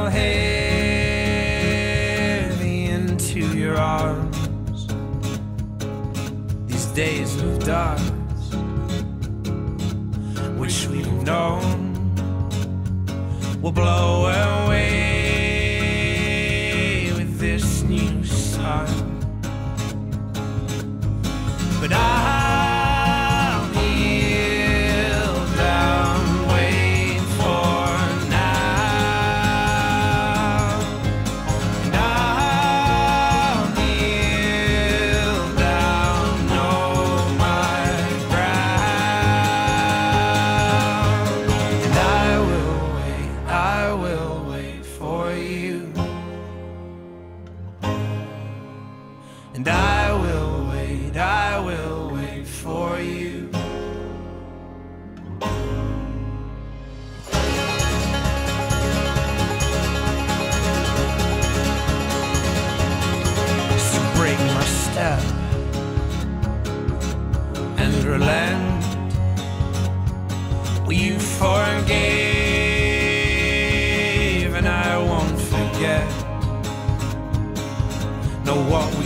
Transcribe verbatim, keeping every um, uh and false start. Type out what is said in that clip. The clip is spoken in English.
fell heavy into your arms. These days of dust, which we've known, will blow away with this new sun. But I'll kneel down, wait for now. And I'll kneel down, know my ground. And I will wait, I will wait for you. And I will wait, I will wait for you. So break my step and relent. Well, you forgave and I won't forget. Know what we